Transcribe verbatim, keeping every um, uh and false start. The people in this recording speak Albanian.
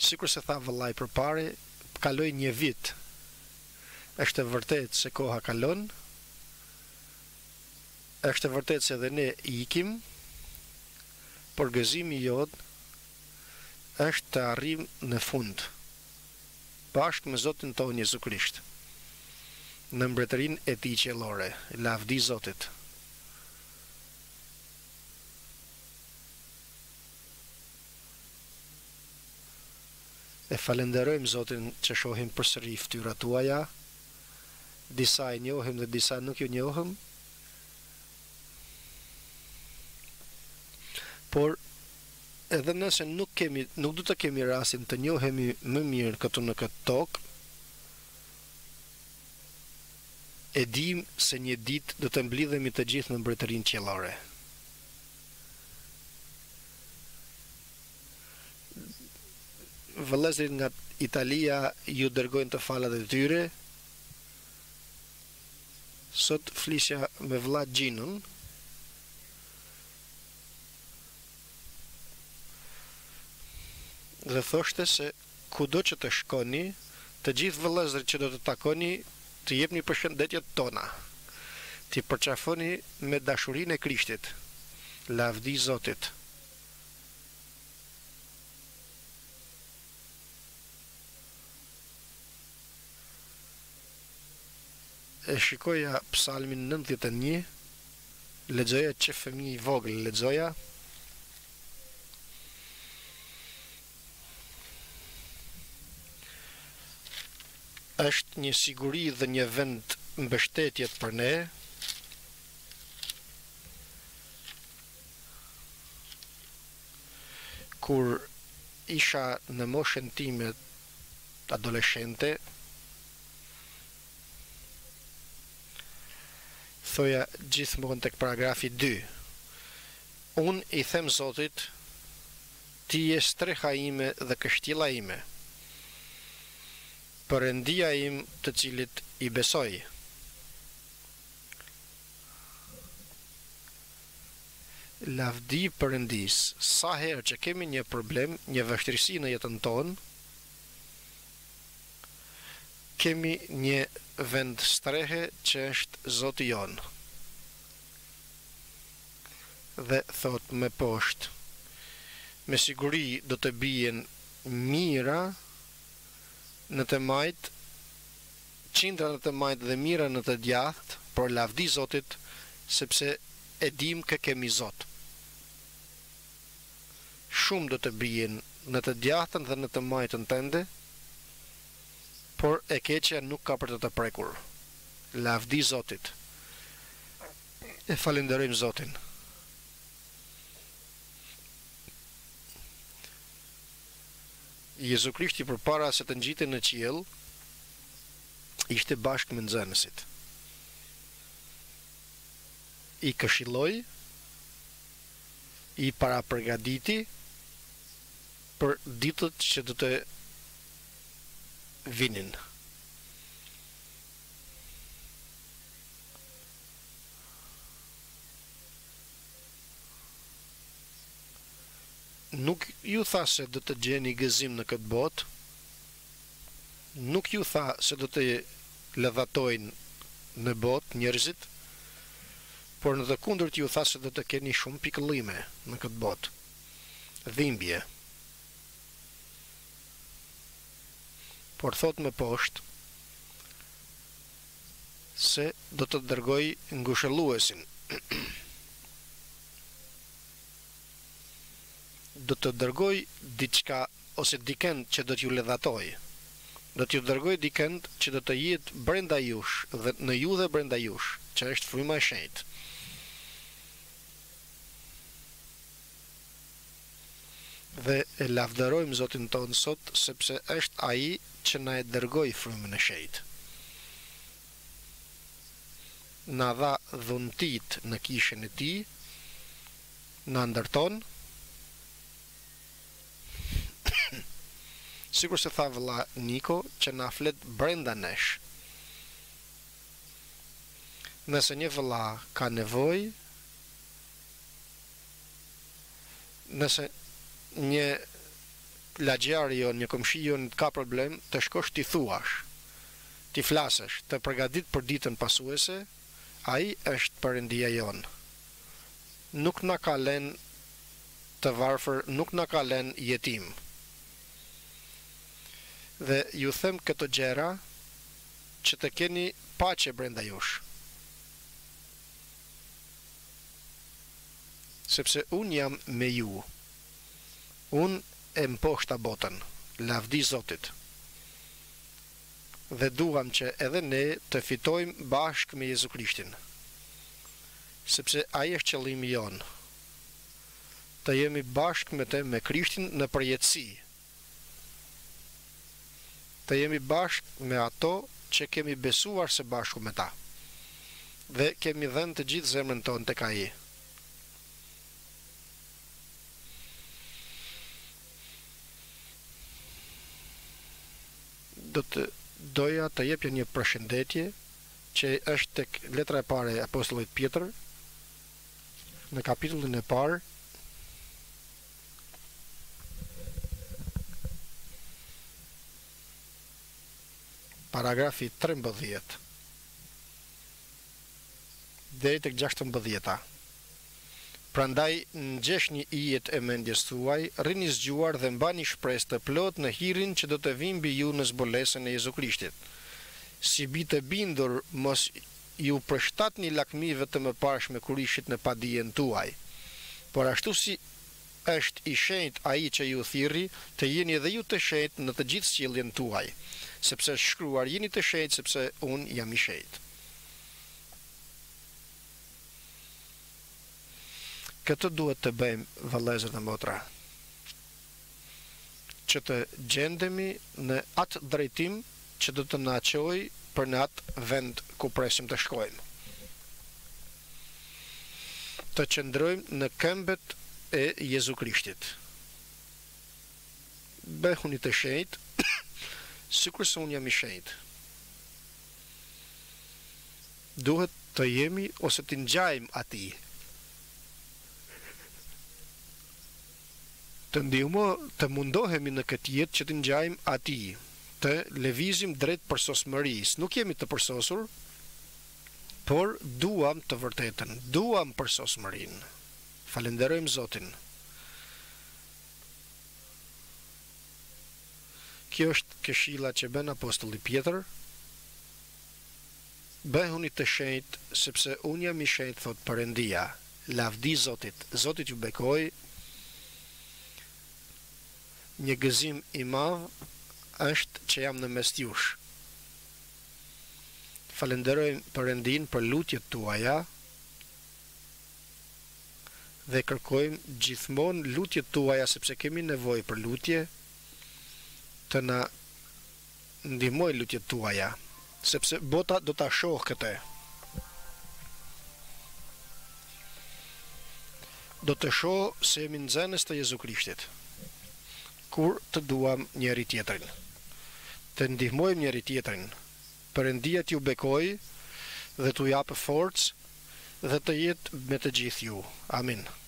Sikur se tha vëllai përpare, kaloi një vit. Është e vërtet se koha kalon, është e vërtet se edhe ne ikim, por gëzimi jot është të arrim në fund, bashkë me Zotin tonë Jezu Krisht, në mbretërinë e tij qiellore, lavdi Zotit. E falenderojmë Zotin që shohim përsëri fytyrat tuaja, disa e njohim dhe disa nuk ju njohim, por edhe nëse nuk kemi, nuk du të kemi rastin të njohemi më mirë këtu në këtë tokë, e dim se një ditë do të mblidhemi të gjithë në mbretërinë qiellore. Vëllezërit nga Italia ju dërgojnë të falat e tyre. Sot flisja me vëlla Gjinun. Dhe thoshte se kudo që të shkoni, të gjithë vëllezërit që do të takoni, të jepni përshëndetjet tona. Ti përqafoni me dashurinë e Krishtit. Lavdi Zotit. E shikoja psalmin nëntëdhjetë e një, lexoja që fëmijë i vogël lexoja. Është një siguri dhe një vend mbështetjet për ne. Kur isha në moshën time adoleshente, thoja gjithmonë tek paragrafi dy. Unë i them Zotit, ti je streha ime dhe kështjella ime, Perëndia im të cilit i besoj. Lavdi Perëndis, sa herë që kemi një problem, një vështirësi në jetën tonë, kemi një vend strehe që është Zoti jon. Dhe thot me poshtë, me siguri do të bien mira në të majt, qindra në të majt dhe mira në të djathtë, por lavdi Zotit, sepse e dim kë kemi Zot. Shumë do të bien në të djathtën dhe në të majtën tënde, por e keqja nuk ka për të të prekur. Lavdi Zotit. E falenderojmë Zotin. Jezu Krishti përpara se të ngjitej në qiell, ishte bashkë me nxënësit. I këshilloi, i parapërgatiti për ditët që do të vinin. Nuk ju tha se do të gjeni gëzim në këtë botë, nuk ju tha se do të lëdhatojnë në botë njerëzit, por në të kundërt ju tha se do të keni shumë pikëllime në këtë botë, dhimbje. Por thot më poshtë se do të dërgoj ngushëlluesin. Do të dërgoj diçka ose dikend që do t'ju ledhatoj. Do t'ju dërgoj dikend që do të jetë brenda jush dhe në ju dhe brenda jush, që është fryma e shenjtë. Dhe e lavdërojmë Zotin tonë sot, sepse është ai që na e dërgoi frymën e shenjtë. Na dha dhuntit në kishën e tij, na ndërton, sikur se tha vëlla Niko, që na flet brenda nesh. Nëse një vëlla ka nevojë, nëse një lagjari jon, një komshi jon ka problem, të shkosh ti thuash, ti flasësh, të përgatit për ditën pasuese, ai është Perëndia jon. Nuk na ka lënë të varfër, nuk na ka lënë jetim. Dhe ju them këto gjëra që të keni paqe brenda jush. Sepse unë jam me ju. Unë e mposhta botën, lavdi Zotit. Dhe duam që edhe ne të fitojmë bashkë me Jezu Krishtin. Sepse ai është qëllimi jon. Të jemi bashkë me të me Krishtin në përjetësi. Të jemi bashkë me ato që kemi besuar së bashku me ta. Dhe kemi dhënë të gjithë zemrën tonë tek ai. Do të doja të jepja një përshëndetje që është tek letra e parë e apostullit Pjetër në kapitullin e parë paragrafi trembëdhjetë deri tek gjashtëmbëdhjeta. Prandaj ngjeshni ijet e mendjes tuaj, rrini zgjuar dhe mbani shpresë të plot në hirin që do të vijë mbi ju në zbulesën e Jezu Krishtit. Si bitë bindur, mos ju përshtatni lakmive të mëparshme kur ishit në padijen tuaj. Por ashtu si është i shenjtë ai që ju thirrri, të jeni edhe ju të shenjtë në të gjithë sjelljen tuaj, sepse është shkruar jeni të shenjtë sepse unë jam i shenjtë. Këtë duhet të bëjmë, vëllezër dhe motra, që të gjendemi në atë drejtim që do të na çojë për në atë vend ku presim të shkojmë. Të qëndrojmë në këmbët e Jezu Krishtit. Bëhuni të shenjtë, sikur se unë jam i shenjtë. Duhet të jemi ose të ngjajmë atij. Të ndihmo të mundohemi në këtë jetë që të ngjajmë atij, të lëvizim drejt përsosmërisë. Nuk jemi të përsosur, por duam të vërtetën, duam përsosmërinë. Falenderojmë Zotin. Kjo është këshilla që bën apostulli Pjetër. Bëhuni të shenjtë, sepse unë jam i shenjtë, thot Perëndia. Lavdi Zotit. Zoti ju bekoj. Një gëzim i madh është që jam në mes jush. Falenderojmë Perëndin për lutjet tuaja dhe kërkojmë gjithmonë lutjet tuaja sepse kemi nevojë për lutje, të na ndihmojë lutjet tuaja, sepse bota do ta shohë këtë. Do të shohë se jemi nxënës të Jezu Krishtit. Kur të duam njëri tjetrin, të ndihmojmë njëri tjetrin, Perëndia t'ju bekoj dhe t'u japë forcë dhe të jetë me të gjithë ju. Amin.